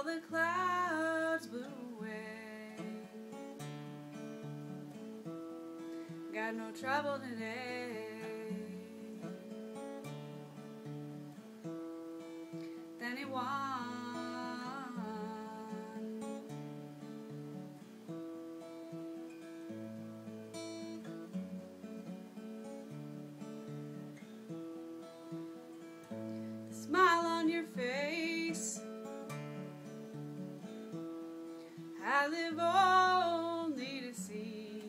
all the clouds blew away. Got no trouble today. Then he won. The smile on your face, I live only to see.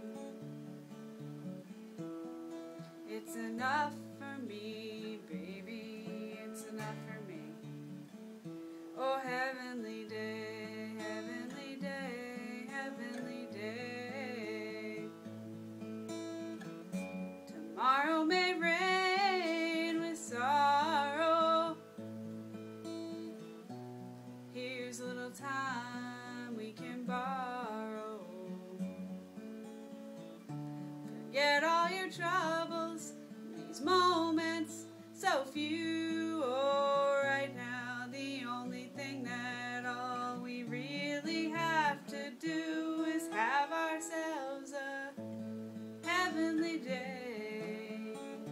It's enough for me, baby, it's enough for me. Oh, heavenly day, heavenly day, heavenly day. Tomorrow may rain with sorrow. Here's a little time we can borrow. Forget all your troubles, these moments so few. Oh, right now the only thing that all we really have to do is have ourselves a heavenly day.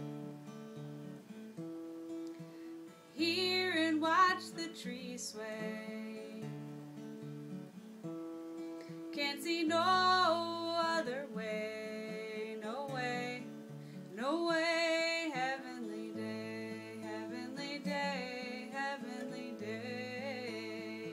Hear and watch the trees sway. Can't see no other way, no way, no way. Heavenly day, heavenly day, heavenly day.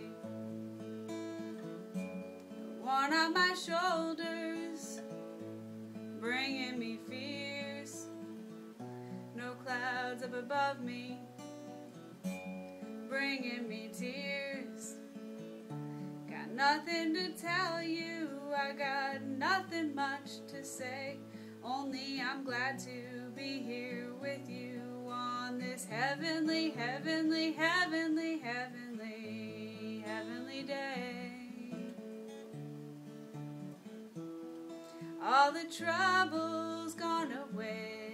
One on my shoulders, bringing me fears. No clouds up above me, bringing me tears. Got nothing to tell you, I got nothing much to say. Only I'm glad to be here with you on this heavenly, heavenly, heavenly, heavenly, heavenly day. All the troubles gone away.